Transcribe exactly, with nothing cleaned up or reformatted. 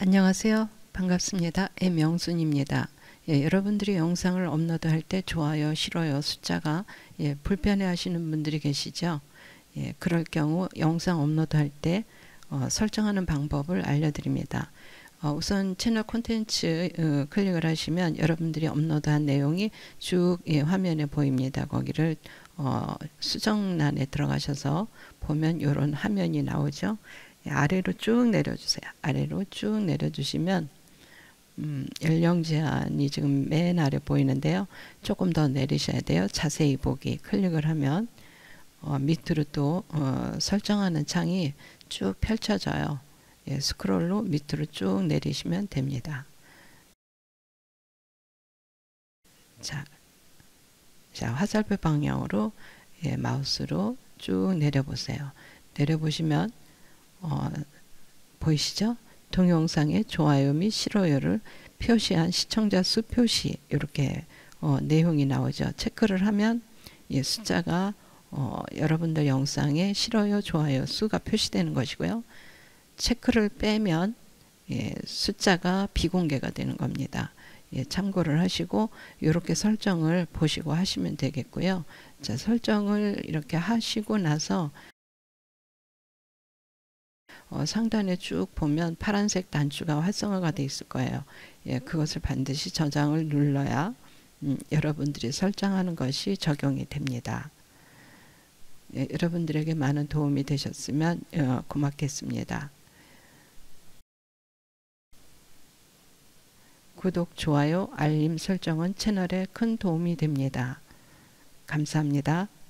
안녕하세요. 반갑습니다. 엠명순입니다. 예, 여러분들이 영상을 업로드할 때 좋아요, 싫어요 숫자가 예, 불편해 하시는 분들이 계시죠. 예, 그럴 경우 영상 업로드할 때 어, 설정하는 방법을 알려드립니다. 어, 우선 채널 콘텐츠 어, 클릭을 하시면 여러분들이 업로드한 내용이 쭉 예, 화면에 보입니다. 거기를 어, 수정란에 들어가셔서 보면 이런 화면이 나오죠. 예, 아래로 쭉 내려주세요. 아래로 쭉 내려주시면 음, 연령 제한이 지금 맨 아래 보이는데요. 조금 더 내리셔야 돼요. 자세히 보기 클릭을 하면 어, 밑으로 또 어, 설정하는 창이 쭉 펼쳐져요. 예, 스크롤로 밑으로 쭉 내리시면 됩니다. 자, 자 화살표 방향으로 예, 마우스로 쭉 내려보세요. 내려보시면 어, 보이시죠? 동영상에 좋아요 및 싫어요를 표시한 시청자 수 표시 이렇게 어, 내용이 나오죠. 체크를 하면 예, 숫자가 어, 여러분들 영상에 싫어요, 좋아요 수가 표시되는 것이고요. 체크를 빼면 예, 숫자가 비공개가 되는 겁니다. 예, 참고를 하시고 이렇게 설정을 보시고 하시면 되겠고요. 자, 설정을 이렇게 하시고 나서 어, 상단에 쭉 보면 파란색 단추가 활성화가 되어 있을 거예요. 예, 그것을 반드시 저장을 눌러야 음, 여러분들이 설정하는 것이 적용이 됩니다. 예, 여러분들에게 많은 도움이 되셨으면 어, 고맙겠습니다. 구독, 좋아요, 알림 설정은 채널에 큰 도움이 됩니다. 감사합니다.